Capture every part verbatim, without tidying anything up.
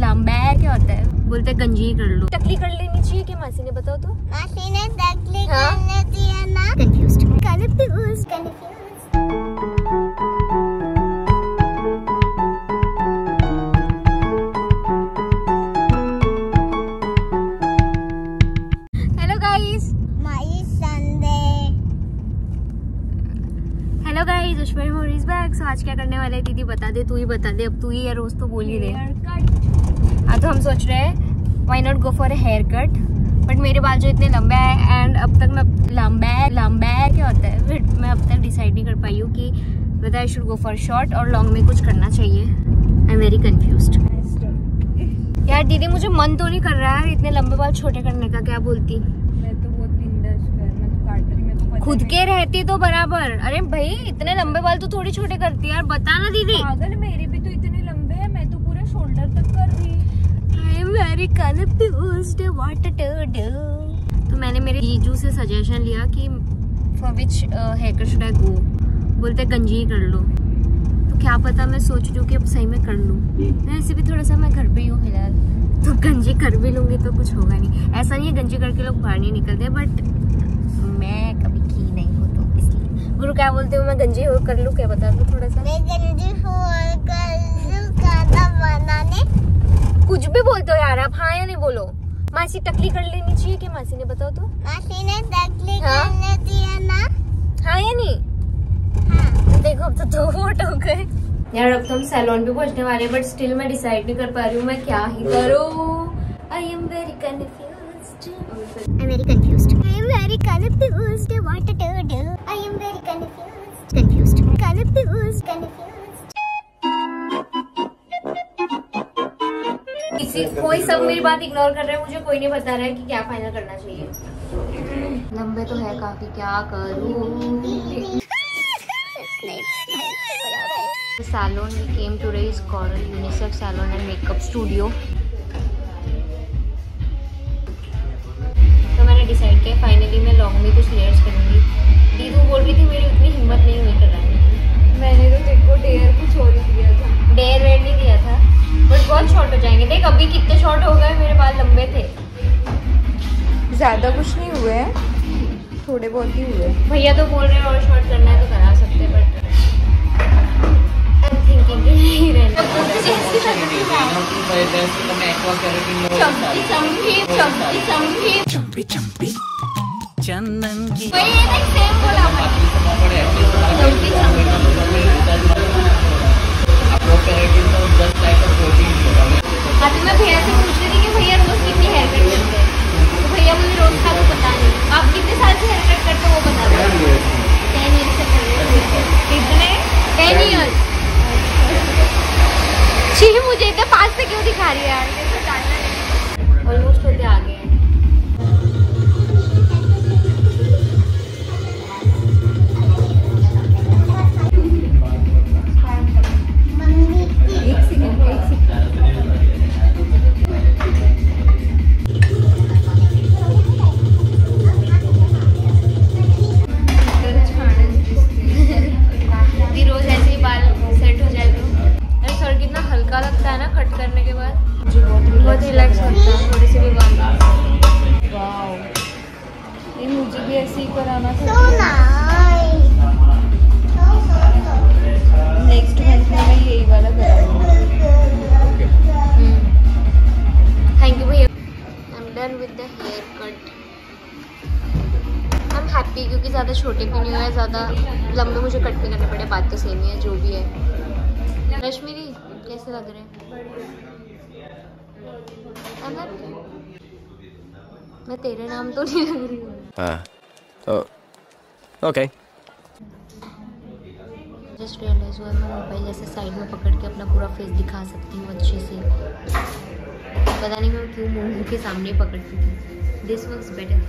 लंबा है क्या होता है, बोलते गंजी कर लो। टकली कर लेनी चाहिए कि मासी ने, बताओ तो। मासी ने टकली कर लेती है ना। Confused confused confused. Hello guys, my Sunday. Hello guys, Ushma मोरीज बैक। सो आज क्या करने वाले हैं दीदी, बता दे, तू ही बता दे। अब तू ही या रोज तो बोल ही दे। हाँ, तो हम सोच रहे हैं why not go for a hair cut, but मेरे बाल जो इतने लंबे हैं एंड अब तक मैं लंबा है लंबा है क्या होता है, बट मैं अब तक डिसाइड नहीं कर पाई हूँ कि whether I should go for short और लॉन्ग में कुछ करना चाहिए। I am very confused. यार दीदी, मुझे मन तो नहीं कर रहा है इतने लंबे बाल छोटे करने का, क्या बोलती? मैं तो बहुत बिंदास कर, मैं तो काट रही, मैं तो पता खुद के रहती तो बराबर। अरे भाई, इतने लंबे बाल तो थोड़ी छोटे करती है यार, बता ना दीदी। पागल, मेरे भी तो इतने लंबे हैं, मैं तो पूरा शोल्डर तक कर रही। I am very confused what to do। तो मैंने मेरे जीजू से सजेशन लिया कि for which hair cut should I go। बोलते गंजी कर लो। तो क्या पता, मैं सोच रही हूँ कि अब सही में कर लूँ। मैं ऐसे भी थोड़ा सा मैं घर पे ही हूँ फिलहाल, तो गंजी कर भी लूंगी तो कुछ होगा नहीं। ऐसा नहीं है गंजी करके लोग बाहर नहीं निकलते, बट मैं कभी की नहीं हूँ तो इसलिए। गुरु क्या बोलते हो, मैं गंजी हो कर लूँ, क्या बता दो थोड़ा सा। मैं गंजी हो कर लूं खाना बनाने। कुछ भी बोलते हो यार आप, हाँ या नहीं बोलो। मासी टकली कर लेनी चाहिए कि मासी ने, बताओ तो। मासी ने टकली हाँ? कर लेती है ना। हाँ या नहीं? हाँ। देखो, अब तो दो वोट हो गए यार। अब तो हम सैलून पे पहुंचने वाले हैं, बट स्टिल मैं डिसाइड नहीं कर पा रही हूँ मैं क्या ही करूँ। I am very confused. I am very confused. I am very confused what to do. I am very confused confused confused confused. किसी कोई सब मेरी बात इग्नोर कर रहे हैं, मुझे कोई नहीं बता रहा है कि क्या फाइनल करना चाहिए। लंबे तो है काफी, क्या करूँ। Salon we came today is Coral Unisex Salon and Makeup Studio। तो मैंने डिसाइड किया फाइनली मैं लॉन्ग में कुछ लेयर्स करूंगी। दीदू बोल रही थी मेरी उतनी हिम्मत नहीं हुई कराने। मैंने तो तेरे को डेयर कुछ और ही दिया था। डेयर वेयर नहीं दिया था, बट बहुत शॉर्ट हो जाएंगे। देख अभी कितने शॉर्ट हो गए, मेरे बाल लंबे थे। ज्यादा कुछ नहीं हुए हैं, थोड़े बहुत ही हुए। भैया तो बोल रहे हैं और शॉर्ट करना है तो करा सकते, बट चंपी चंपी चंदन की मैं भैया से पूछ रही थी कि भैया रोज कितनी हेयर कट करते हैं, तो भैया मुझे रोज का तो पता नहीं। आप कितने साल से हेयर कट करते हो वो बता दो। टेन ईयर से कर रहे हो। कितने? Ten year. छी, मुझे इतने पास से क्यों दिखा रही है यार, मेरे को जानना नहीं। ऑलमोस्ट होते आ गए हैं। एक सेकंड एक सेकंड भी रोज ऐसे ही बाल सेट हो जाए तो। अरे सर कितना हल्का लगता है ना कट करने के बाद, बहुत रिलैक्स लगता है थोड़ी सी भी बाल। वाओ, ये मुझे भी ऐसे ही कराना So था। nice. So so so. Next month में मैं यही वाला कराऊंगी। थैंक यू भैया। I am done with the hair cut. I am happy क्योंकि ज़्यादा छोटे भी नहीं हुए, ज़्यादा लंबे मुझे कट भी करने पड़े। बात तो सेम ही है, जो भी है। रश्मि कैसे लग रहे हैं? मैं तेरे नाम तो नहीं लग रही हूँ। हाँ, ओके। जस्ट रियलाइज हुआ मैं मोबाइल ऐसे साइड में पकड़ के अपना पूरा फेस दिखा सकती हूँ अच्छे से। पता नहीं मैं क्यों मुंह के सामने पकड़ती थी। This works better.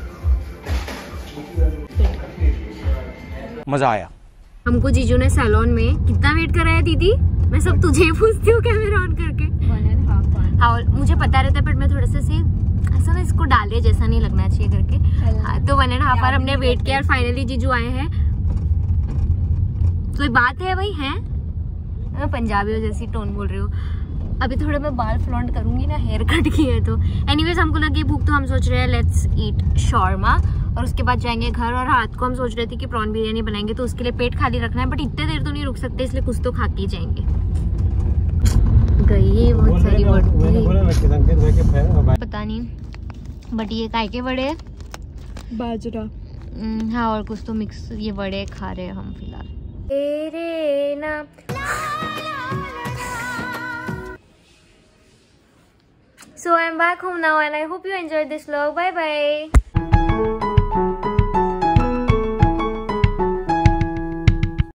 मजा आया। हमको जीजू ने सैलून में कितना वेट कराया दीदी? मैं सब तुझे ही पूछती हूँ कैमरा ऑन करके। One and half one. हाँ, मुझे पता रहता है, बट मैं थोड़ा सा से ऐसा ना इसको डाले जैसा नहीं लगना चाहिए करके। हाँ, तो वन एंड हाफ आवर हमने वेट किया और फाइनली जीजू आए हैं। कोई बात है भाई? है मैं पंजाबी हो जैसी टोन बोल रही हूँ। अभी थोड़े मैं बाल फ्लॉन्ट करूंगी ना, हेयर कट की है तो। एनीवेज हमको लगी भूख तो हम सोच रहे हैं लेट्स ईट शॉर्मा और उसके बाद जाएंगे घर। और रात को हम सोच रहे थे कि प्रॉन बिरयानी बनाएंगे तो उसके लिए पेट खाली रखना है, बट इतने देर तो नहीं रुक सकते, इसलिए कुछ तो खा के जाएंगे। गई बहुत सारी बड़ी, पता नहीं बट ये काय के बड़े हैं? बाजरा। हाँ और कुछ तो मिक्स ये बड़े खा रहे हैं हम फिलहाल। तेरे नाम। So I'm back home now and I hope you enjoyed this vlog. Bye bye.